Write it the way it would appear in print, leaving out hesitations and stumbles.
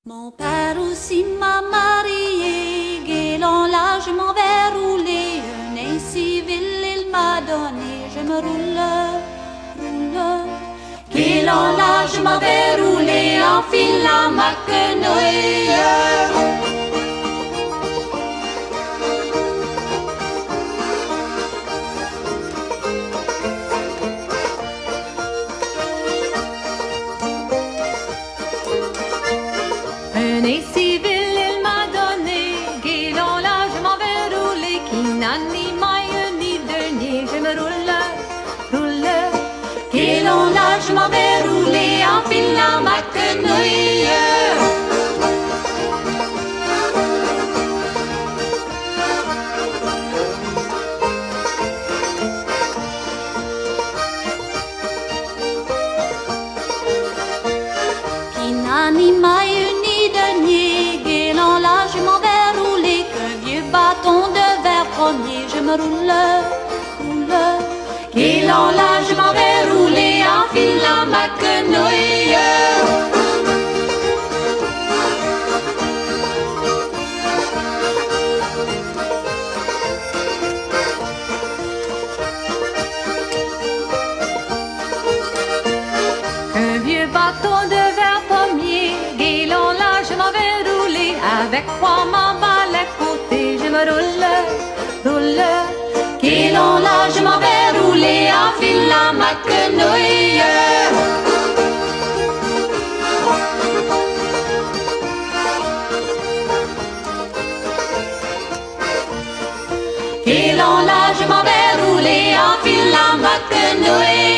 Mon père aussi m'a marié, guélant là je m'en vais rouler. Un incivil il m'a donné, je me roule. Guélant là je m'en vais rouler, en filant ma quenouille. Un incivil il m'a donné, guélant là je m'en vais rouler, qui n'a ni maille ni denier, je me roule. Guélant là je m'en vais rouler, en filant ma quenouille. Qui n'a ni maille ni denier, guélant là je m'en vais rouler, qu'un vieux bâton de verre premier, je me roule. Guélant là je m'en vais rouler, en filant ma quenouille. Un vieux bâton de verre pommier, guélant là je m'en vais rouler, avec 3 mambales à côté, je me roule. Guélant là je m'en vais rouler, en filant ma quenouille. Guélant là je m'en vais rouler, en filant ma quenouille.